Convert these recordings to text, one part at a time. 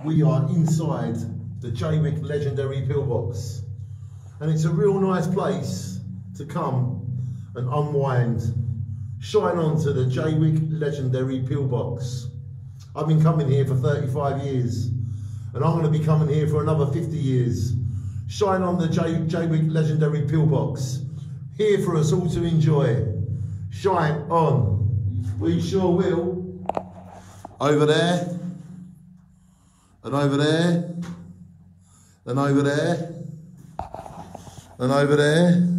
We are inside the Jaywick Legendary Pillbox, and it's a real nice place to come and unwind, shine on to the Jaywick Legendary Pillbox. I've been coming here for 35 years, and I'm going to be coming here for another 50 years. Shine on the Jaywick Legendary Pillbox, here for us all to enjoy. Shine on, we sure will. Over there, and over there, and over there, and over there.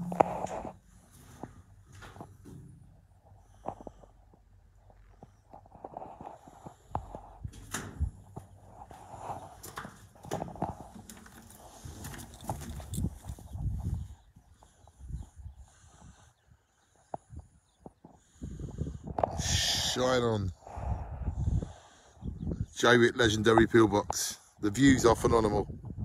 Shine on. Jaywick Legendary Pillbox. The views are phenomenal.